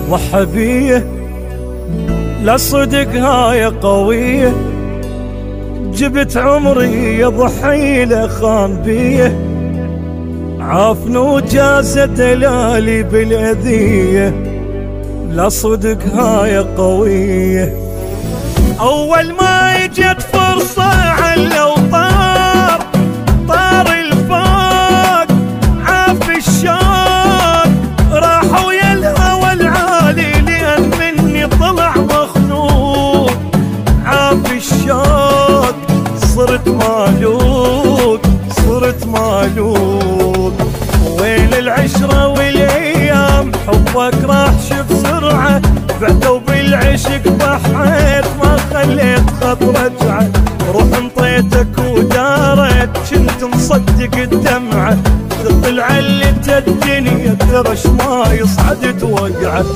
ضحى بيه لا صدق هاي قوية، جبت عمري يضحي له خان بيه، عافن وجاز دلالي بالأذية، لا صدق هاي قوية. أول ما اجت فرصة على وطار، طار الفوق عاف الشوق، راح ويا الهوى العالي لأن مني طلع مخنوق، عاف الشوق صرت مالوك، صرت مالوك. وين العشرة والايام حبك راح شف سرعة، بعدوا بالعشق ضحيت ما خليت خط رجعة، روح انطيتك ودارت كنت مصدق الدمعة، طلع اللي الدنيا ترش ما يصعد توقعه.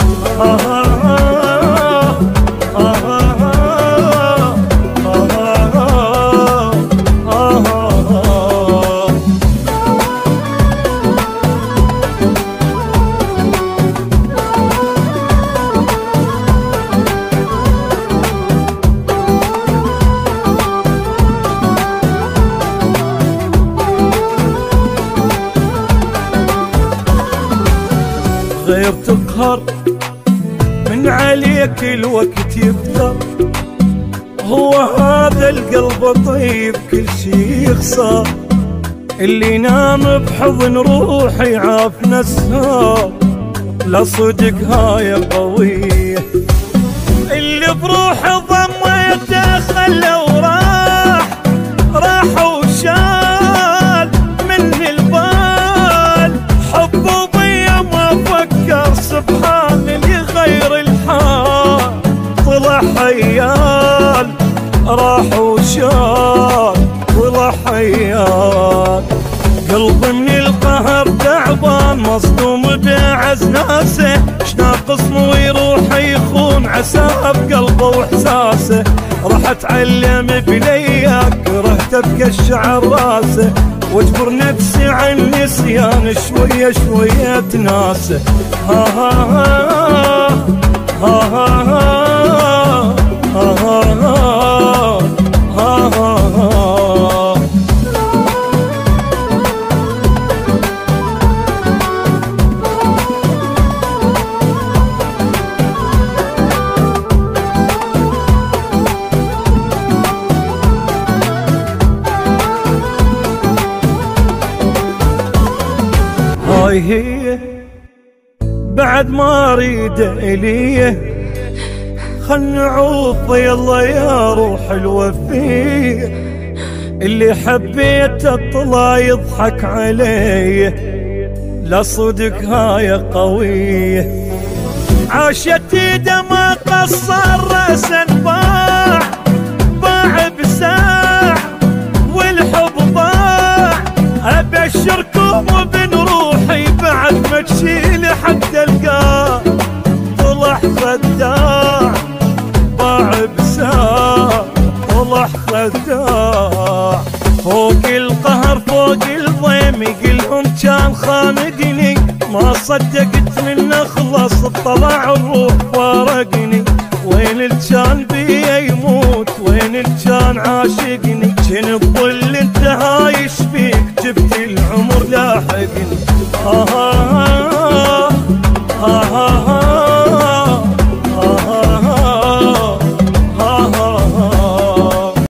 غير تقهر من عليك الوقت يفتر، هو هذا القلب طيب كل شي يخسر، اللي نام بحضن روحي عاف نسها، لا صدق هاي قوية. اللي بروحي ضميته خلى وراح، راح وشال مني البال، حبه بيا ما فكر سبحان اللي يغير الحال، طلع حيال راح وشال طلع حيال. قلبي من القهر تعبان مصدوم بعز ناسه، اش ناقص مو يروح يخون عسى بقلبه واحساسه، راح اتعلم بلياك كرهت ابقى الشعر راسه، واجبر نفسي عن نسيان شوية شوية تناسه. ها ها ها ها ها ها ها ها ها. هاي هي بعد ما اريد اليه، خل نعوف يلا يا روح الوفيه، اللي حبيته طلع يضحك علي، لا صدق هاي قوية. عاشت ايده ما قصر راسا باع، باع بساع والحب ضاع، ابشركم وبن روحي بعد ما تشيل حتى القاع، طلع خداع باع بساع طلع خداع. فوق القهر فوق الضيم يقلهم كان خانقني، ما صدقت منه خلص طلع الروح فارقني، وين الجان بيا يموت وين الجان عاشقني، كن الظل انت هايش فيك جبت العمر لاحقني.